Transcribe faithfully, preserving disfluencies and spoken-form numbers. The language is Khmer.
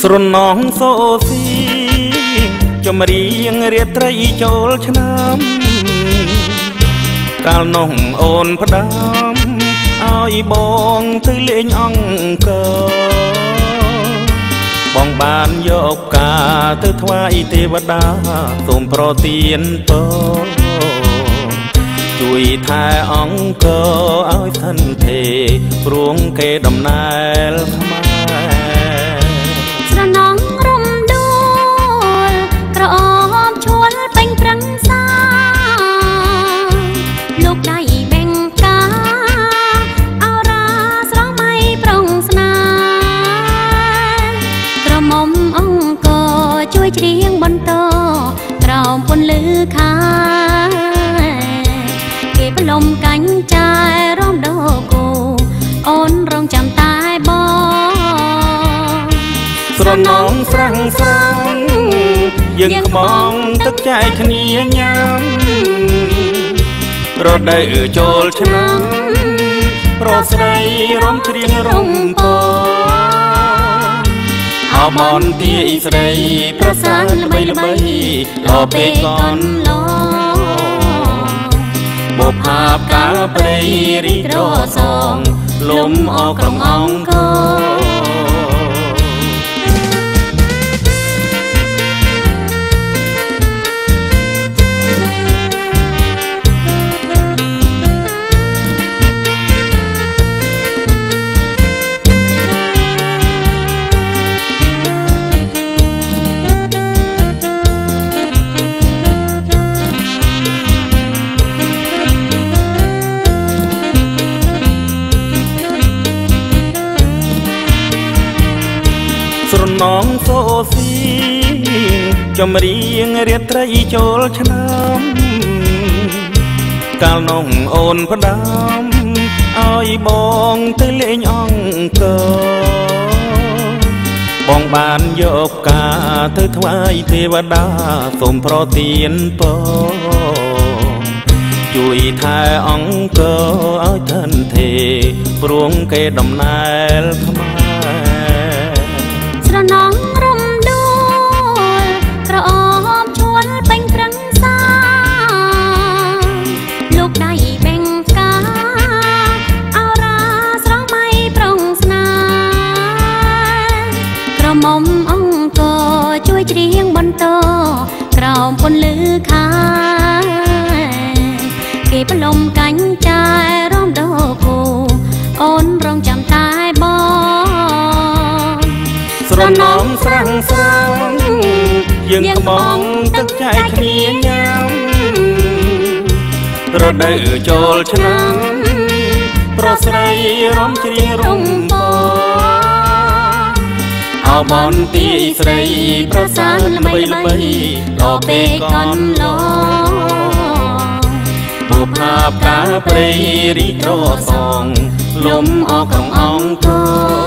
ស្រណងសូស៊ីចម្រៀងរាត្រីចូលឆ្នាំកាលនោះអូនផ្ដាំឲ្យបងទៅលេងអង្គរបងបានយកការទៅថ្វាយទេវតាសូមប្រទានពរជួយថែអង្គរឲ្យឋិនទេព្រួងគេដំណើរខ្មែរស្រណងរំដួលក្រអមឈួលពេញប្រឹងសាលោកដៃបេងកាអរ៉ាស្រស់មៃប្រងស្នាក្រមុំអង្គរជួយច្រៀងបន្តក្រោមពន្លឺខាគេផ្លុំកាញ់ចាយរំដោគូអូនរងចាំតែបងស្រណងស្រាំងស្រាំងយើងក្បងទឹកចែកគ្នាញ៉ាំរដូវចូលឆ្នាំរស្រីរំច្រៀងរំពអោមនទីស្រីប្រសានល្បីល្បីលោពេកនឡបុផាបកាព្រៃរីត្រសងលំអក្រុងអង្គរស្រណងសូស៊ីចម្រៀងរាត្រីចូលឆ្នាំកាលនោះអូនផ្ដាំឲ្យបងទៅលេងអង្គរបងបានយកការទៅថ្វាយទេវតាសូមប្រទានពរជួយថែអង្គរឲ្យឋិនទេព្រួងគេដំណើរខ្មែរស្រណងរំដួលក្រអមឈួលពេញប្រឹងសាលោកដៃបេងកាអរ៉ាស្រស់មៃប្រងស្នាក្រមុំអង្គរជួយច្រៀងបន្តក្រោមពន្លឺខាគេផ្លុំកាញ់ចាយរំដោគូអូនរងចាំតែបងស្រណងស្រាំងស្រាំងយើងក្បងទឹកចែកគ្នាញ៉ាំរដូវចូលឆ្នាំប្រស្រីរំច្រៀងរំពអោមនទីស្រីប្រសានល្បីល្បីលោពេកនឡបុផាបកាព្រៃរីត្រសងលំអក្រុងអង្គរ